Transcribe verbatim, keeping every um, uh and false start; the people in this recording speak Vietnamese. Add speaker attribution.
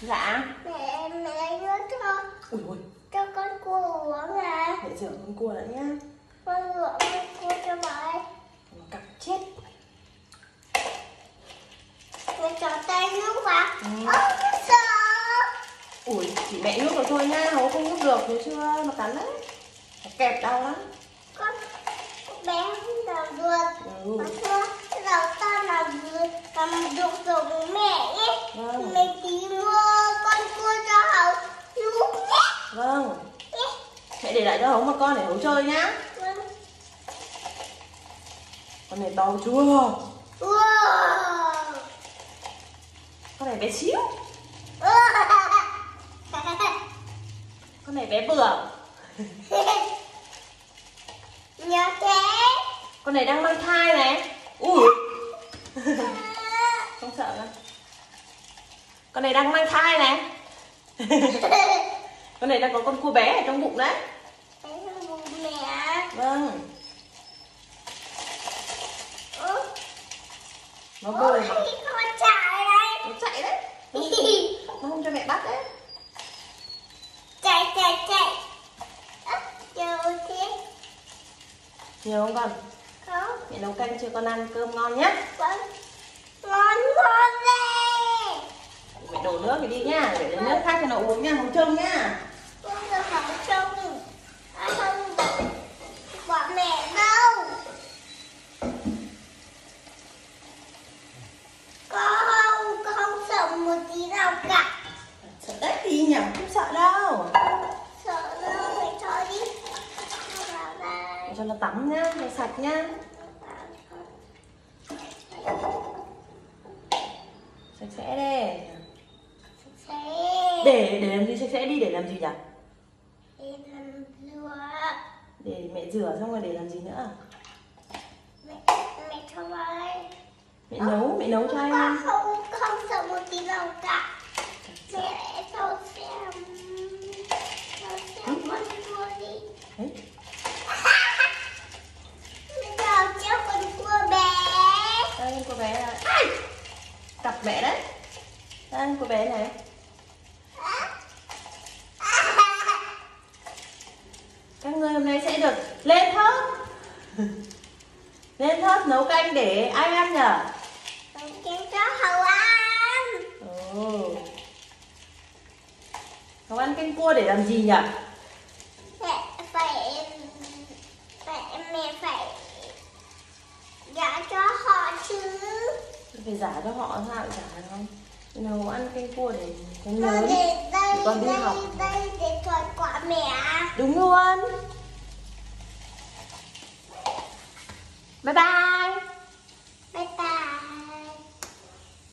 Speaker 1: Dạ.
Speaker 2: Mẹ, mẹ nhớ cho.
Speaker 1: Ui ui.
Speaker 2: Cho con cua uống à.
Speaker 1: Mẹ rửa con cua đã nhá.
Speaker 2: Con rửa con cua cho bà.
Speaker 1: Nó cặp chết.
Speaker 2: Mẹ cho tay nước vào.
Speaker 1: Ừ.
Speaker 2: Ơ, sợ.
Speaker 1: Ui, chỉ mẹ nước rồi thôi nha, nó không nước được, thấy chưa? Nó cắn đấy. Nó kẹp đau lắm.
Speaker 2: Con bé không làm được.
Speaker 1: Ừ.
Speaker 2: Mà thưa, đầu ta làm được, làm được rồi với mẹ nhé.
Speaker 1: Vâng.
Speaker 2: Mẹ tí mua con cua cho Hậu lúc nhé.
Speaker 1: Vâng.
Speaker 2: Nhé.
Speaker 1: Mẹ để lại cho Hống một con để Hống chơi nhá.
Speaker 2: Vâng.
Speaker 1: Con này to chưa?
Speaker 2: Wow.
Speaker 1: Con này bé xíu. Con này bé vừa.
Speaker 2: Nhớ thế.
Speaker 1: Con này đang mang thai này. Ui. Không sợ đâu. Con này đang mang thai này. Con này đang có con cua bé ở trong bụng đấy.
Speaker 2: Bé trong bụng mẹ.
Speaker 1: Vâng.
Speaker 2: Ừ.
Speaker 1: Nó bơi mà.
Speaker 2: Con chạy đây.
Speaker 1: Nó chạy đấy. Nó không cho mẹ bắt đấy.
Speaker 2: Chạy chạy chạy. Ơ, chờ thế.
Speaker 1: Nhiều không con?
Speaker 2: Không.
Speaker 1: Mẹ nấu canh cho con ăn cơm ngon nhé.
Speaker 2: Vâng. Ngon ngon đây.
Speaker 1: Mẹ đổ nước thì đi nhá, để lấy nước khác cho nó uống nha, không trông nhá.
Speaker 2: Không được không trông. À, không được. Bỏ mẹ đâu. Con không, con không sợ một tí nào cả.
Speaker 1: Sợ đấy đi nhỉ, không sợ đâu.
Speaker 2: Sợ đâu, phải cho đi. Vào đây.
Speaker 1: Để cho nó tắm nhá, cho sạch nhá. Sạch sẽ đây.
Speaker 2: Sẽ
Speaker 1: Để để làm gì sạch sẽ đi, để làm gì nhỉ?
Speaker 2: để làm rửa.
Speaker 1: Để mẹ rửa xong rồi để làm gì nữa?
Speaker 2: Mẹ, mẹ cho vào đây.
Speaker 1: Mẹ nấu, mẹ nấu cho anh
Speaker 2: Con
Speaker 1: ăn.
Speaker 2: không, không sợ một tí nào cả. Mẹ cho xem. Cho xem con cua đi.
Speaker 1: Đấy.
Speaker 2: Mẹ cho cho con cua bé.
Speaker 1: Đây cô bé này. Ai! Cặp mẹ đấy. Đây cô bé này. Các ngươi hôm nay sẽ được lên thớt. Lên thớt nấu canh để ai ăn nhở?
Speaker 2: Con kêu cho Hậu ăn.
Speaker 1: Ồ. Hậu ăn canh cua để làm gì nhở?
Speaker 2: Mẹ phải, phải mẹ phải giả cho họ chứ.
Speaker 1: Phải giả cho họ sao lại giả không? Nên Hậu ăn canh cua để con
Speaker 2: Con
Speaker 1: lớn.
Speaker 2: để đây,
Speaker 1: Con đi
Speaker 2: đây,
Speaker 1: học.
Speaker 2: đây để thổi quả mẹ.
Speaker 1: Đúng luôn.